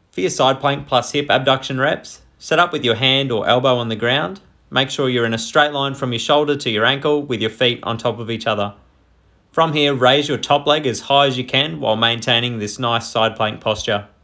For your side plank plus hip abduction reps, set up with your hand or elbow on the ground. Make sure you're in a straight line from your shoulder to your ankle with your feet on top of each other. From here, raise your top leg as high as you can while maintaining this nice side plank posture.